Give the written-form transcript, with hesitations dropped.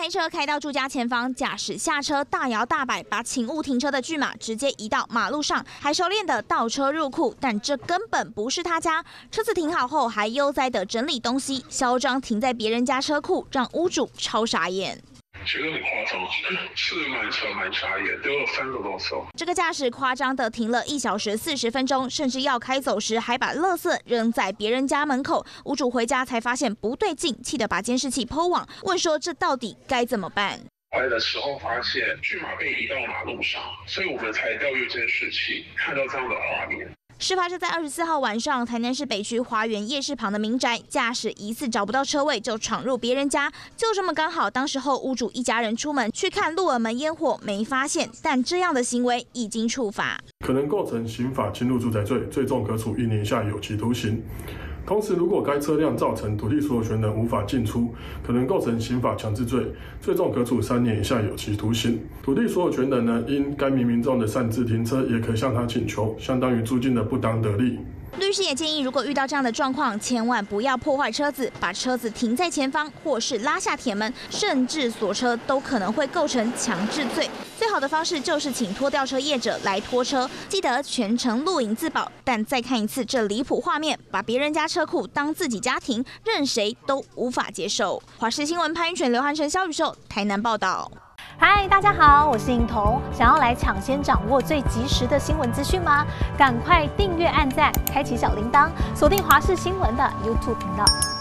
开车开到住家前方，驾驶下车大摇大摆，把请勿停车的巨马直接移到马路上，还熟练的倒车入库。但这根本不是他家，车子停好后还悠哉的整理东西，嚣张停在别人家车库，让屋主超傻眼。 觉得很夸张，是蛮傻眼，都有3个多手。 这个驾驶夸张的停了1小时40分钟，甚至要开走时还把垃圾扔在别人家门口。屋主回家才发现不对劲，气得把监视器PO网，问说这到底该怎么办？ 回来的时候发现巨马被移到马路上，所以我们才调阅监视器，看到这样的画面。 事发是在24号晚上，台南市北区华园夜市旁的民宅，驾驶疑似找不到车位就闯入别人家，就这么刚好，当时候屋主一家人出门去看鹿耳门烟火，没发现，但这样的行为已经触法， 可能构成刑法侵入住宅罪，最重可处1年以下有期徒刑。 同时，如果该车辆造成土地所有权人无法进出，可能构成刑法强制罪，最重可处3年以下有期徒刑。土地所有权人呢，因该名民众的擅自停车，也可向他请求相当于租金的不当得利。 律师也建议，如果遇到这样的状况，千万不要破坏车子，把车子停在前方，或是拉下铁门，甚至锁车，都可能会构成强制罪。最好的方式就是请拖吊车业者来拖车，记得全程录影自保。但再看一次这离谱画面，把别人家车库当自己家庭，任谁都无法接受。华视新闻潘云全、刘汉成、肖宇秀，台南报道。 嗨，大家好，我是颖彤。想要来抢先掌握最及时的新闻资讯吗？赶快订阅、按赞、开启小铃铛，锁定华视新闻的 YouTube 频道。